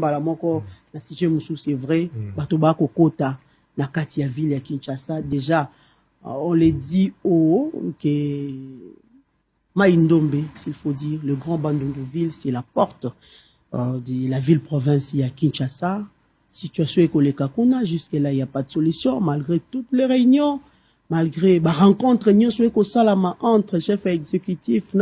mbala moko na sujet musu c'est vrai bato ba kokota na kati ya ville ya Kinshasa déjà on les dit que Maïndombe, s'il faut dire, le grand Bandundu-ville, c'est la porte de la ville-province à Kinshasa. Situation écolique qu'on jusque-là, il n'y a pas de solution, malgré toutes les réunions, malgré les rencontres, entre chefs exécutifs,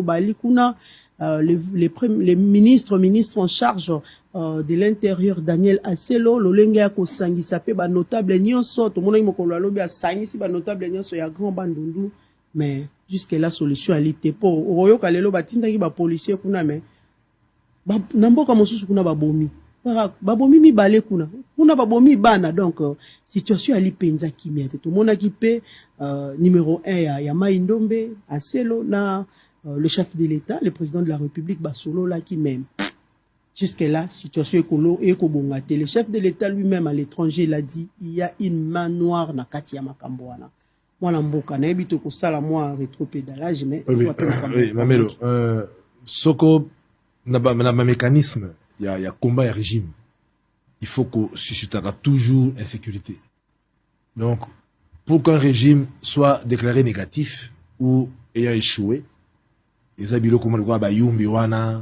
les ministres en charge de l'intérieur, Daniel Asselo, l'Olenga Kosangi, ça peut notable nyonso, tout le monde a sangi, si notable nyonso, il y a grand Bandundu, mais jusqu'à la solution, elle était pas. Oyo kalelo batinda ki ba policier kuna mais namboka mosusu kuna babomi. Babomi mi balé kuna. Kuna babomi bana donc situation ali penza kimia te. Tout le monde a kipe numéro 1 ya Maïndombe, Asselo na le chef de l'État, le président de la République Basolo là qui même. Jusqu'à là, situation écolo et ekobongate. Le chef de l'État lui-même à l'étranger il a dit il y a une main noire na kati ya makambo wana. Moi, l'amboka, n'a habité que ça, la moi, rétropédalage, mais. Oui, Mamelo, Soko, n'a pas mécanisme, il y a combat et régime. Il faut qu'on suscitera toujours insécurité. Donc, pour qu'un régime soit déclaré négatif ou ayant échoué, les habitants comme le Gaba Yumbi Wana,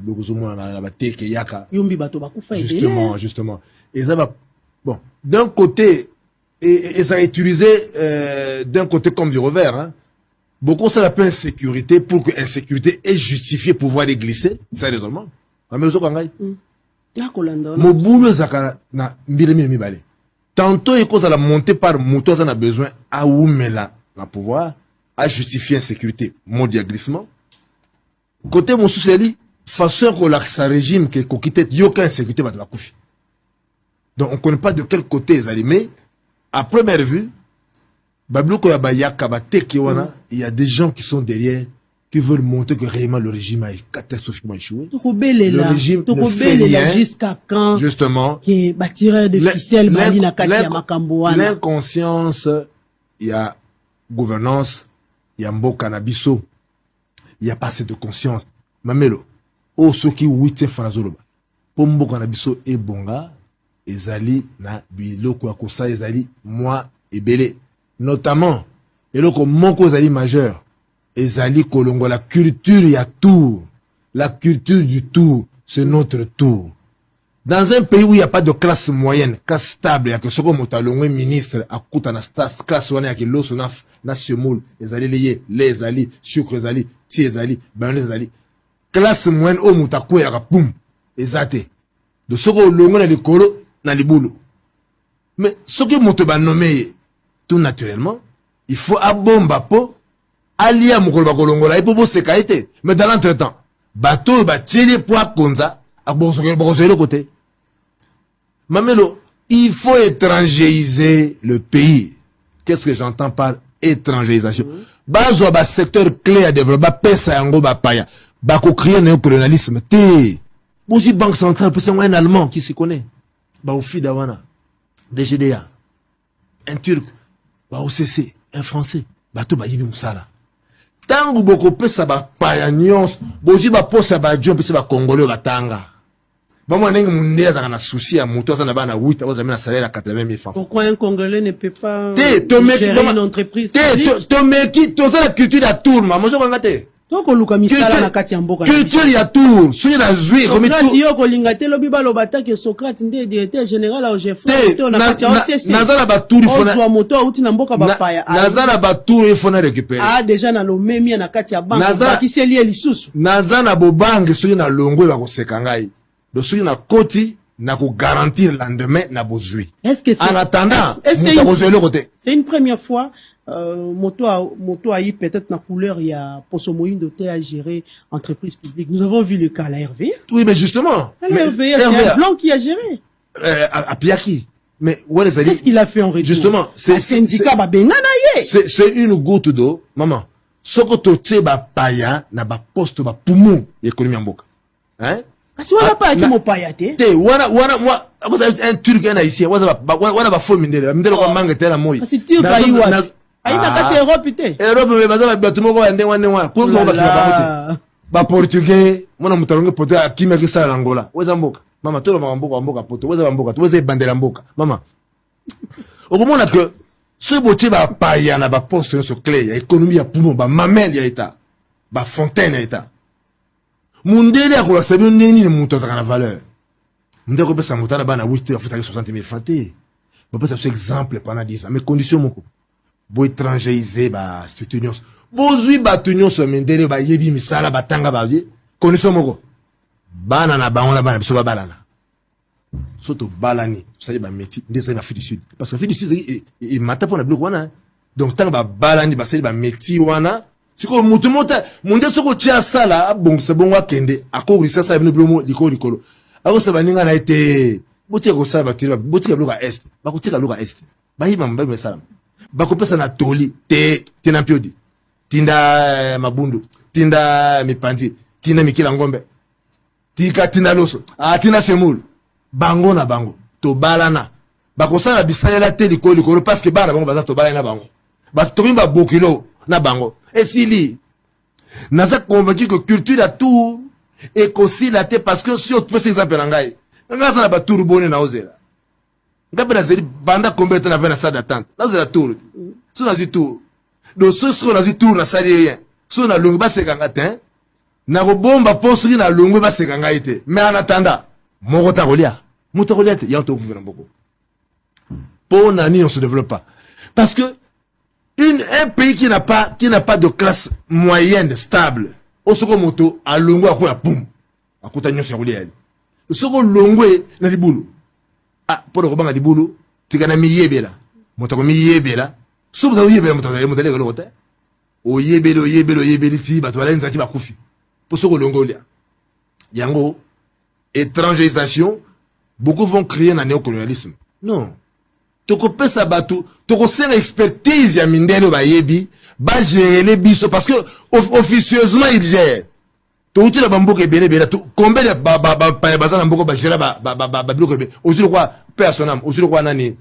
justement. Et ça va, bon, d'un côté, et ça est utilisé d'un côté comme du revers. Hein. Beaucoup ça l'appelle insécurité pour que l'insécurité est justifiée pour pouvoir les glisser. C'est raisonnement. Tantôt, il cause à la montée par moto, ça a besoin à oumela la pouvoir, à justifier l'insécurité, mon glissement. Côté mon souci, façon qu'on a sa régime qui est coquitette, il n'y a aucune insécurité, donc on ne connaît pas de quel côté ils allaient. À première vue, il y a des gens qui sont derrière, qui veulent montrer que réellement le régime a catastrophiquement échoué. Le régime ne fait rien. Jusqu'à quand? Justement. L'inconscience, il y a gouvernance, il y a mbo cannabiso, il y a pas assez de conscience. Mamelo, ceux qui ouïtent fanazoloba. Pour mbo cannabiso et bonga, ezali na biloko akosa ezali moi ebele notamment eloko moko ezali majeur ezali kolongo la culture ya tour, la culture du tour, c'est notre tour. Dans un pays où il n'y a pas de classe moyenne, classe stable, il y a que ce qu'on a le ministre à coûte na classe wana ya ki loso na semoule ezali lié les ali sucre ezali ti ezali ben ezali classe moyenne au mutaku ya pum ezate de ce qu'on longo na likolo na libulu. Mais ce que moto ba nommé tout naturellement, il faut abomba po alia mukolo ba kolongola ipo bo sekaite. Mais dans l'entretemps, bateau ba tcheli po akonza abosoke le côté. Mamelo, il faut étrangériser le pays. Qu'est-ce que j'entends par étrangérisation? Bazo ba secteur clé à développer pesa yango ba paya. Ba ko créer néocolonialisme té. Aussi banque centrale c'est un allemand qui se connaît. Ba ofi dawana. DGDA. Un turc. Ba OCC, un français. Ba to ba yibi musala. Tangu boko pesa ba paya nyons, bozi ba posa ba jon pesa ba congolais ba tanga. Ba mo nengi mundé za na souci à moto za na ba na 8 za na salaire à 80 000 francs. Pourquoi un congolais ne peut pas gérer une entreprise? Tomeki to za la culture ya tour maman zo ngate. Donc on luka misala na kati ya mboka. Culture ya tour, suyi na zui comme tout. Yo ko lingate lobi ba lobata ke Socrate ndé directeur général au chef. Na kati ya OCC. Nazala ba tour ifona. Ozwa moto uti na mboka ba paya. Nazala ba tour ifona récupérer. Ah déjà na lo memi na kati ya banque. Ba kiseli elisusu. Nazana bo banque suyi na longo ba ko sekangai. Do suyi na koti na ko garantir le lendemain na bozui. Est-ce que c'est en attendant c'est une première fois moto a eu peut-être la couleur il y a Poso Moïndo à gérer entreprise publique. Nous avons vu le cas à la RVA. Oui mais justement. La RVA c'est un blanc qui a géré. À Piaki. Mais qu'est-ce qu'il a fait en retour? Justement, c'est syndicat ba bengana ye. C'est une goutte d'eau, maman. Soko to tse ba paya na ba poste ba poumon économie mboka. Hein? Parce qu'on n'a pas qui mo paya te. Moi un turc un haïtien, wana ba fo mindele ko manga tela moyi. C'est turc aïwa. Aïna kati Europe te. Europe me baza ba batumo ko ande wana pour ko ba portugais, mona mutalonge portugais akima ki sala Angola. Weza mboka. Maman, tout le monde mboka poto. Vous avez mboka, vous avez bandé la mboka. Maman. Au moment là que ce botier va payer na ba poste sur clé, ya économie ya poumon, ba mamel ya état, ba fontaine ya état. Mundele akola sabi nini ni muto za kana valeur. Mundele ko pesa mutana ba na 8 heures faut 60 000 francs. Ba pesa ce exemple pendant 10 ans. Mais condition moko. Bo étrangeriser ba structure. Bozui ba tunyo so mendele ba yebi misala batanga ba vie. Condition moko. Bana na bango na bana biso ba balana. Surtout balani, ça y est, métier, des Afrique du Sud. Parce que l'Afrique du Sud, il m'a tapé pour la bloc wana. Donc, tant que balani, c'est le métier wana. C'est comme mon ce que tu as ça là, bon, c'est bon, wakende. À cause ça, ça est venu blomo, l'icolo. Alors, ça va n'y a été, boutique au ça, boutique à bloc à est. Boutique à bloc à est. Bahi mamba, mais ça. Bakopé ça na toli, tina piodi. Tinda mabundu, tinda mipandi, tinda mikila ngombe. Tika tina loso, tina semoul. Bango na bango to balana bakosala bisalela te likolo parce que bana bango baza to balana bango bas to mimba bokilo na bango esili naza convaincu que culture à tout et qu'aussi la te parce que si on peut exemple na ngai ngaza na baturu bone na ozela ngabe na zeli banda combien de temps na salle d'attente na ozela tour so na zi tour do so na zi tour na salle rien so na longo ba sekanga te na ko bomba poso na longo ba sekanga ite mais en attendant mon rotarolia Moutarolet, il y a un peu beaucoup. Pour Nani, on se développe pas. Parce que un pays qui n'a pas de classe moyenne stable, au second moto, à longo à quoi boum, à côté de nous le second longo na di boulot. Ah, pour le roban di boulot, tu gagnes mi yebela. Moto mi yebela. Sous vous avez yebela moto le côté. O yebelo ti ba to la nzati ba kufi. Pour second longo là. Yango étrangérisation. Beaucoup vont crier dans le néocolonialisme. Non. Toko pesa batu, toko sena expertise ya mindelo ba yebi, ba gérer les biso parce que officieusement il gère. To uti la bamboke ebele bela, combien de bazana mboko ba gérer ba bloc be. Aussi quoi personnel, aussi quoi nani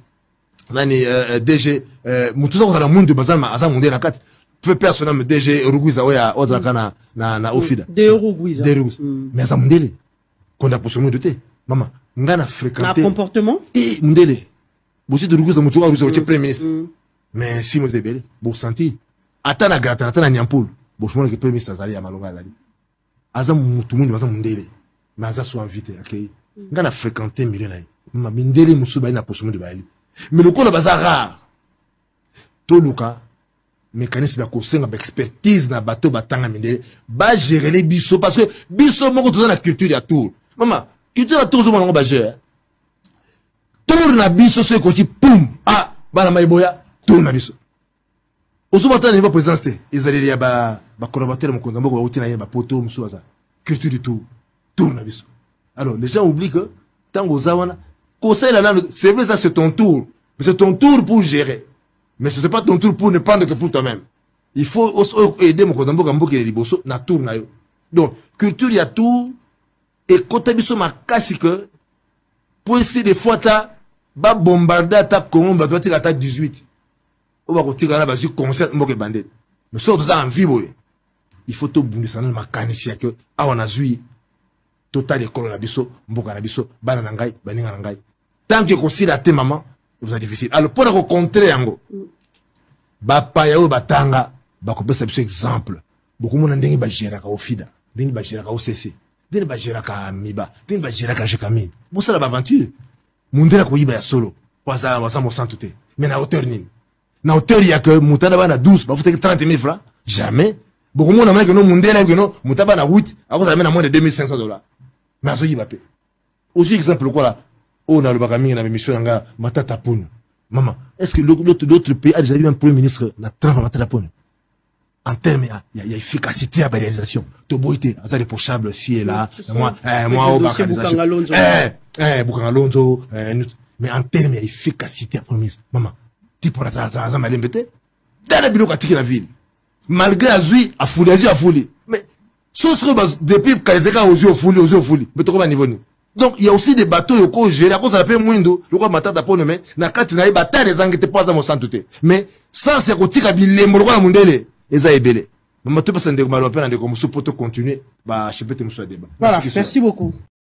DG mutuza ko na mundu bazana asa munde na kati. Fait personnel DG Rugwiza oya ozaka na ofida. De Rugwiza. Mais asa mundele. Konda posomo de te. Maman ngana fréquenté comportement et mundele bosi de ruguza mutuwa ruguza au premier ministre mais si mo zebele bo senti atana grata atana nyampul bo shimona ke premier ministre azali ya malonga azali aza mutu mundu aza mundele mais aza so invité akei ngana fréquenté milieu na mama mindele musuba ina posomo de baili mais le kola baza rare to luka mécanisme ya kosenga ba expertise na bateau batanga mindele ba gérer les biso parce que biso moko toza na culture ya tour mama culture à tous mon bageur tourne à biso ce côté poum ah bana maiboya tourne à biso oso batana ba présence ils allaient ya ba collaborateur mon konza mboko uti na ye ba poto musuwaza culture du tout tourne à biso alors les gens oublient que tango zawana conseil là c'est vrai ça c'est ton tour mais c'est ton tour pour gérer mais ce n'est pas ton tour pour ne prendre que pour toi-même il faut aider mon konza mboko les liboso na tour na yo donc culture ya tout et quand tu as makasi que pour essayer des fois ta ba bombarder ta Congo ba doit tirer à 18 ou ba tirer na ba sur concert mboke bandé mais surtout ça en vie il faut tout bundisa na makanisi que a on a zui total école na biso mboka na biso bana na ngai baninga na ngai tant que considère te maman c'est difficile alors pour rencontrer yango ba pa ya o batanga ba ko pesa biso exemple beaucoup mon ndenge ba gérer ka ofida ndenge ba gérer ka OCC deni ba jiraka miba deni ba jiraka jekamine bosa la aventure mundela ko yiba ya solo waza mo santute mais na hauteur nini na hauteur ya que mutana bana 12 ba futé 30 000 francs jamais beaucoup monde amana que no mundela que no mutaba na 8 ako ça mena moins de $2,500 mais azo yiba pe aussi exemple quoi là on a le bakami na émission nga matata pone maman est-ce que l'autre pays a déjà eu un premier ministre na trava matata pone en termes il y a efficacité à la réalisation to boité ça reprochable si et là moi au organisation Bukangalonzo mais en termes il y a efficacité à promise maman tu pour ça malembete dans la bilo katiki la ville malgré azui a fouli mais sauce depuis kaizeka aux yeux fouli mais to ko ba niveau ni donc il y a aussi des bateaux yoko gérer à cause la paix mwindo yoko matata pone mais na kati na ibata les angete pas za mo santuté mais sans se kotika bilembo ko na mundele eza ebele. Maman, tu peux s'en dire, mais on peut continuer. Bah, je peux te montrer débat. Voilà, merci beaucoup.